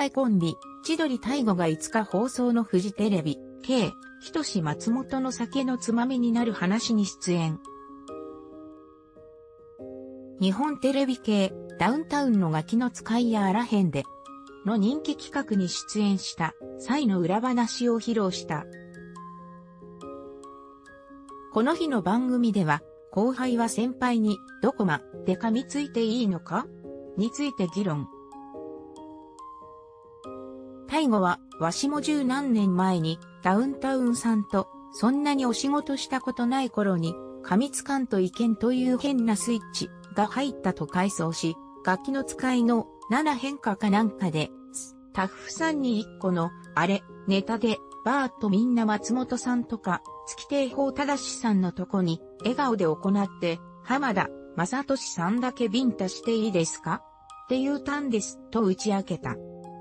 輩コンビ、千鳥大悟が5日放送のフジテレビ、K、ひとし松本の酒のつまみになる話に出演。日本テレビ系、ダウンタウンのガキの使いやあらへんで、の人気企画に出演した際の裏話を披露した。この日の番組では、後輩は先輩にどこまで噛みついていいのかについて議論。大悟は、わしも十何年前にダウンタウンさんとそんなにお仕事したことない頃に噛みつかんといけんという変なスイッチが入ったと回想し、ガキの使いの7変化かなんかで、スタッフさんに1個のあれ、ネタで、バーッとみんな松本さんとか、月亭方正さんのとこに笑顔で行って、浜田雅俊さんだけビンタしていいですかって言うたんですと打ち明けた。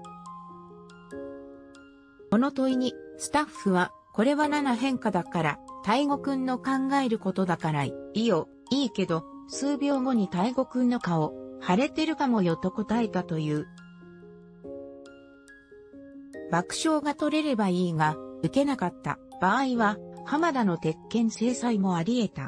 この問いに、スタッフは、これは7変化だから、大悟くんの考えることだからいいよ、いいけど、数秒後に大悟くんの顔、腫れてるかもよと答えたという。爆笑が取れればいいが、受けなかった場合は、浜田の鉄拳制裁もあり得た。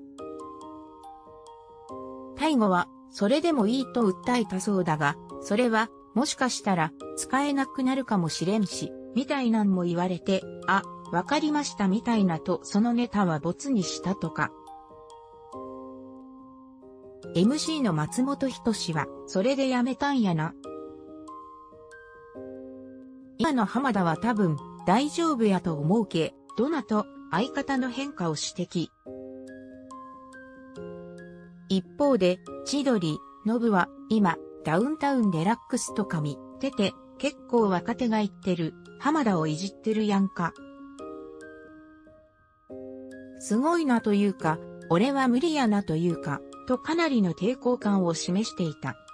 大悟は、それでもいいと訴えたそうだが、それは、もしかしたら、使えなくなるかもしれんし、みたいなんも言われて、あ、わかりましたみたいなとそのネタはボツにしたとか。MC の松本人志は、それでやめたんやな。今の浜田は多分、大丈夫やと思うけ、どなと、相方の変化を指摘。一方で、千鳥、ノブは、今、ダウンタウンデラックスとか見てて、結構若手が言ってる、浜田をいじってるやんか。すごいなというか、俺は無理やなというか、とかなりの抵抗感を示していた。